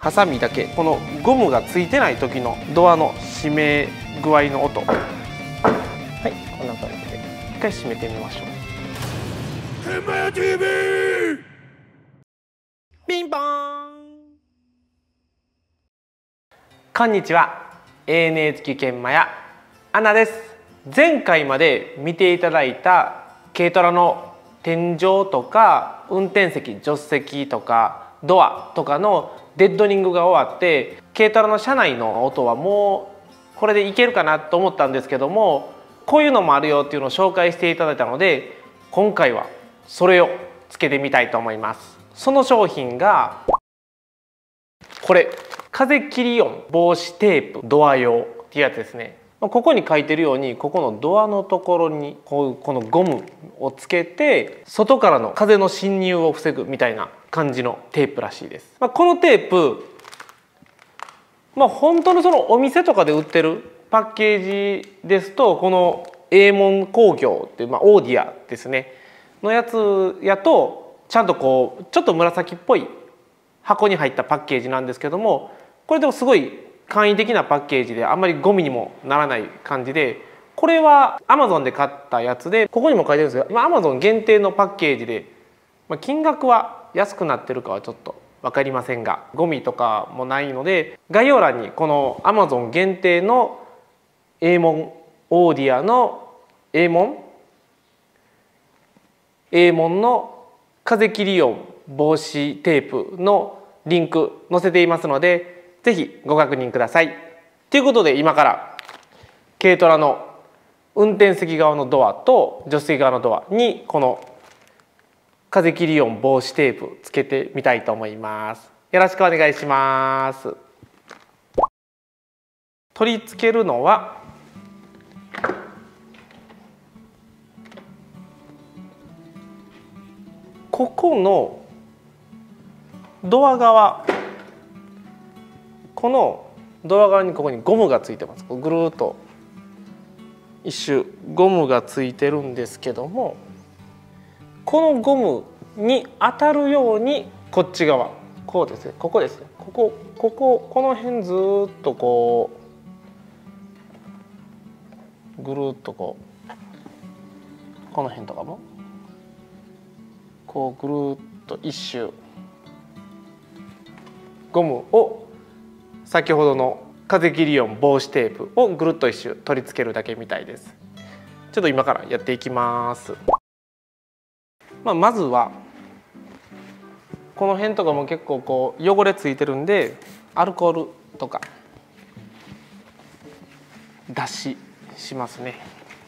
ハサミだけ、このゴムがついてない時のドアの閉め具合の音、はい、こんな感じで一回閉めてみましょう。天満屋 TV ピンポーン。こんにちは、ANA 付き研磨屋アナです。前回まで見ていただいた軽トラの天井とか運転席、助手席とかドアとかのデッドリングが終わって、軽トラの車内の音はもうこれでいけるかなと思ったんですけども、こういうのもあるよっていうのを紹介していただいたので、今回はそれをつけてみたいと思います。その商品がこれ、風切り音防止テープドア用っていうやつですね。ここに書いてるように、ここのドアのところにこのゴムをつけて外からの風の侵入を防ぐみたいな感じのテープらしいです。このテープ、本当のそのお店とかで売ってるパッケージですと、このエーモン工業っていう、オーディアですねのやつやと、ちゃんとこうちょっと紫っぽい箱に入ったパッケージなんですけども、これでもすごい簡易的なパッケージで、あんまりゴミにもならない感じで、これは Amazon で買ったやつで、ここにも書いてるんですが、今 Amazon 限定のパッケージで、金額は安くなってるかはちょっと分かりませんが、ゴミとかもないので、概要欄にこの Amazon 限定のエーモンオーディアのエーモンの風切り音防止テープのリンク載せていますので、ぜひご確認ください。ということで、今から軽トラの運転席側のドアと助手席側のドアにこの風切り音防止テープつけてみたいと思います。よろしくお願いします。取り付けるのはここのドア側、このドア側にここにゴムがついてます。ぐるっと一周ゴムがついてるんですけども、このゴムに当たるようにこっち側、こうですね、ここですね、この辺ずっとこうぐるっとこの辺とかもこうぐるっと一周ゴムを、先ほどの風切り音防止テープをぐるっと一周取り付けるだけみたいです。ちょっと今からやっていきます。まずはこの辺とかも結構こう汚れついてるんで、アルコールとか脱脂しますね。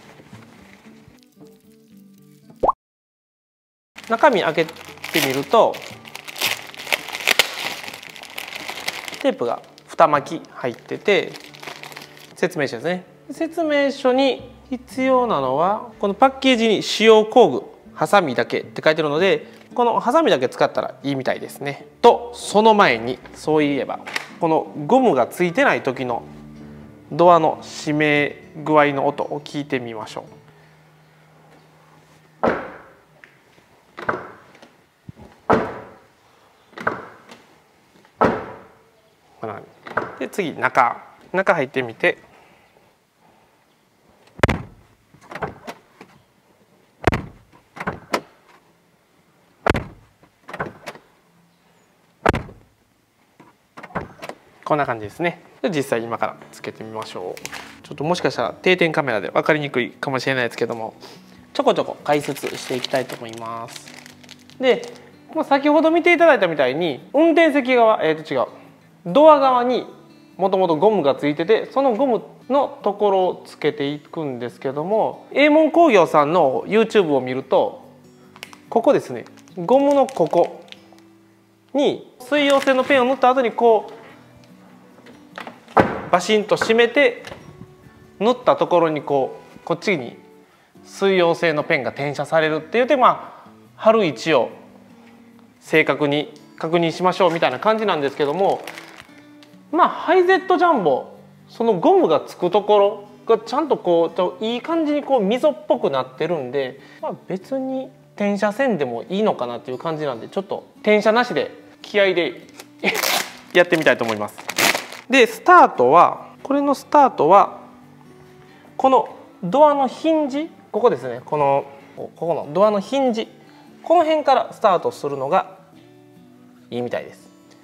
中身開けてみると、テープが2巻入ってて、説明書ですね。説明書に必要なのは、このパッケージに使用工具ハサミだけって書いてるので、このハサミだけ使ったらいいみたいですね。とその前に、そういえばこのゴムがついてない時のドアの閉め具合の音を聞いてみましょう。で、次中入ってみて、こんな感じですね。で、実際今からつけてみましょう。ちょっともしかしたら定点カメラで分かりにくいかもしれないですけども、ちょこちょこ解説していきたいと思います。で、先ほど見ていただいたみたいに、運転席側、ドア側にもともとゴムがついてて、そのゴムのところをつけていくんですけども、エーモン工業さんの YouTube を見ると、ここですね、ゴムのここに水溶性のペンを塗った後にこうバシンと締めて、塗ったところにこっちに水溶性のペンが転写されるっていうて、貼る位置を正確に確認しましょうみたいな感じなんですけども、ハイゼットジャンボ、そのゴムがつくところがちゃんといい感じに溝っぽくなってるんで、別に転写せんでもいいのかなっていう感じなんで、ちょっと転写なしで気合でやってみたいと思います。でスタートはこれのスタートはこのドアのヒンジ、ここですね、ここのドアのヒンジ、この辺からスタートするのがいいみたいです。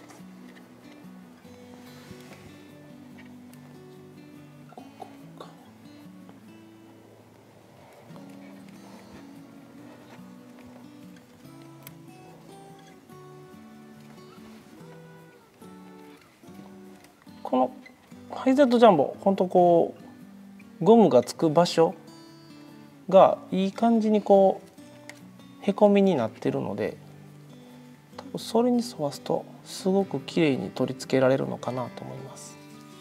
このハイゼットジャンボ、本当こうゴムがつく場所がいい感じにこうへこみになってるので、多分それに沿わすとすごく綺麗に取り付けられるのかなと思います。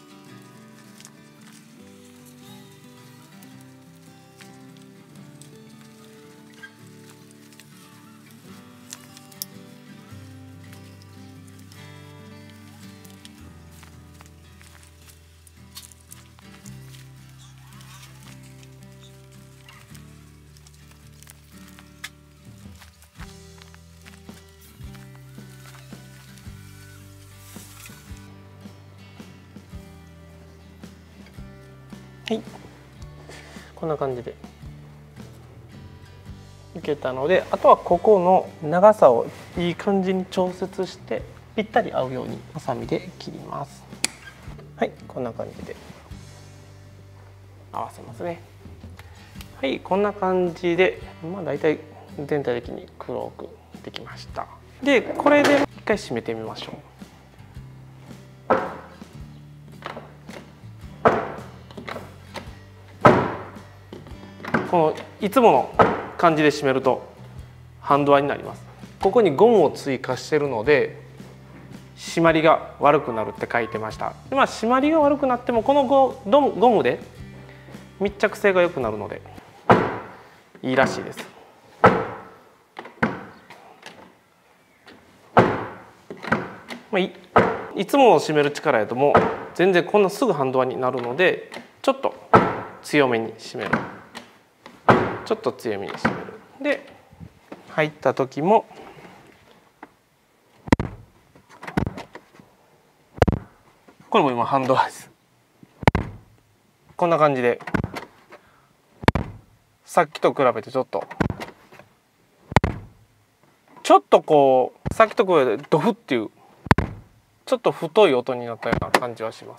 はい、こんな感じでいけたので、あとはここの長さをいい感じに調節してぴったり合うようにハサミで切ります。はい、こんな感じで合わせますね。はい、こんな感じでだいたい全体的に黒くできました。でこれで一回締めてみましょう。このいつもの感じで締めるとハンドアになります。ここにゴムを追加してるので締まりが悪くなるって書いてました。で締まりが悪くなってもこのゴムで密着性が良くなるのでいいらしいです。いつもの締める力やともう全然こんなすぐハンドアになるので、ちょっと強めに締める。ちょっと強めに締める。で入った時もこれも今ハンドアです。こんな感じでさっきと比べてちょっとこうさっきと比べてドフっていうちょっと太い音になったような感じはします。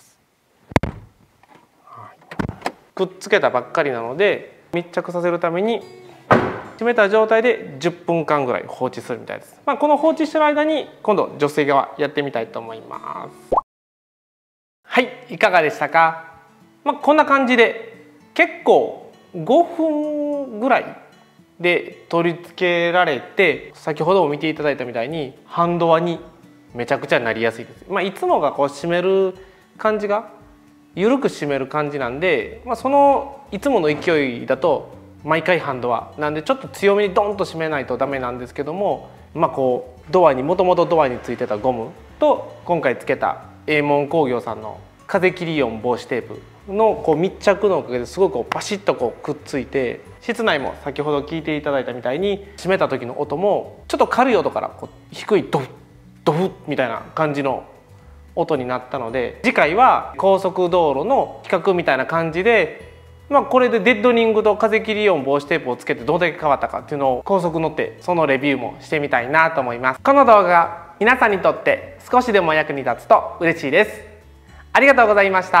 くっつけたばっかりなので密着させるために締めた状態で10分間ぐらい放置するみたいです。この放置してる間に今度女性側やってみたいと思います。はい、いかがでしたか？こんな感じで結構5分ぐらいで取り付けられて、先ほども見ていただいたみたいにハンドアにめちゃくちゃなりやすいです。いつもがこう締める感じが緩く締める感じなんで、そのいつもの勢いだと毎回ハンドアなんでちょっと強めにドンと締めないとダメなんですけども、こうもともとドアについてたゴムと今回つけた英門工業さんの風切り音防止テープの密着のおかげですごくバシッとくっついて、室内も先ほど聞いていただいたみたいに締めた時の音もちょっと軽い音から低いドフッドフッみたいな感じの音になったので、次回は高速道路の比較みたいな感じで、これでデッドリングと風切り音防止テープをつけてどれだけ変わったかっていうのを高速乗ってそのレビューもしてみたいなと思います。この動画が皆さんにとって少しでも役に立つと嬉しいです。ありがとうございました。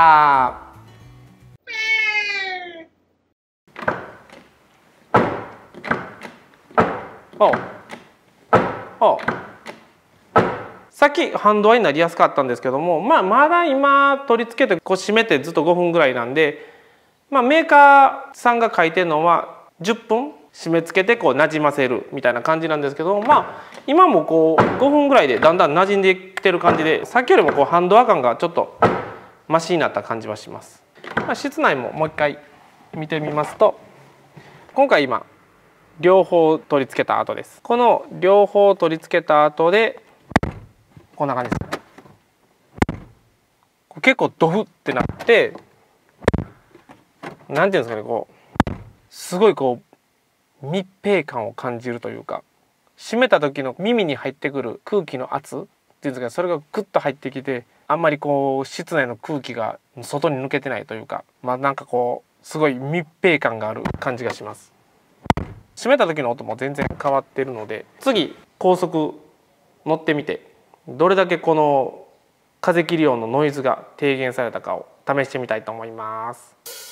さっきハンドアになりやすかったんですけども、まだ今取り付けて締めてずっと5分ぐらいなんで、メーカーさんが書いてるのは10分締め付けてなじませるみたいな感じなんですけど、今も5分ぐらいでだんだんなじんできてる感じで、さっきよりもハンドア感がちょっとマシになった感じはします。室内ももう一回見てみますと、今回今両方取り付けた後です。この両方取り付けた後でこんな感じです。結構ドフってなって、なんていうんですかね、すごい密閉感を感じるというか、締めた時の耳に入ってくる空気の圧ていうんですか、それがグッと入ってきて、あんまりこう室内の空気が外に抜けてないというか、なんかこうすごい密閉感がある感じがします。閉めた時の音も全然変わってるので、次高速乗ってみてどれだけこの風切り音のノイズが低減されたかを試してみたいと思います。